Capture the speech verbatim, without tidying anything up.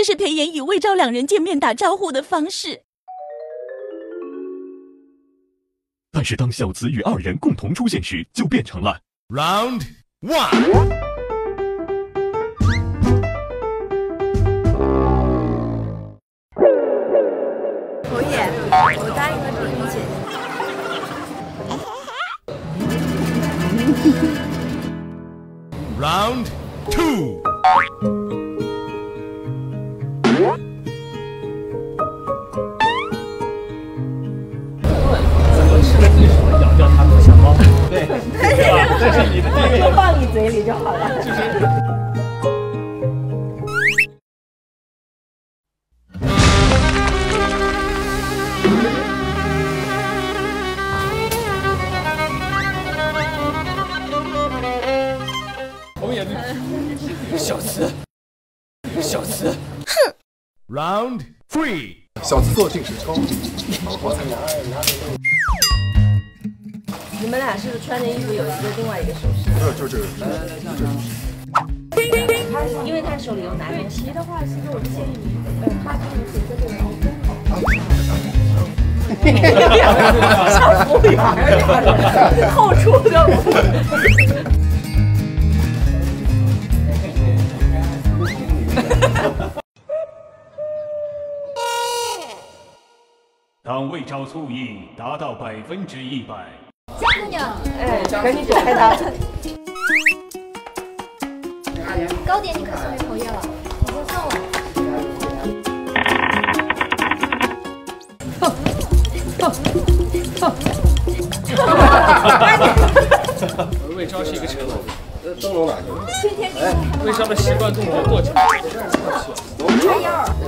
是裴炎与魏昭两人见面打招呼的方式。 但是当小慈与二人共同出现时，就变成了 Round One。 侯爷，我答应了比比姐姐。 Round Two。 咬掉他们的小猫，对，对吧？这是你的第一个， 放你嘴里就好了。 就是。红眼绿，小慈，小慈， 哼。Round Three。 小慈做定时操，好彩。 你们俩是不是穿着衣服有一个另外一个手势？ 没有，就这个。 他因为他手里有拿东西的话，其实我建议你，呃，他就是这个劳动像服务员，后厨的。 当魏昭醋意达到百分之一百。 夏姑娘， 哎，赶紧拍他。 糕点你可送给侯爷了，你先送了。 魏昭是一个沉稳。 灯笼哪去了？ 哎，为什么习惯动作跺脚？ 叉腰。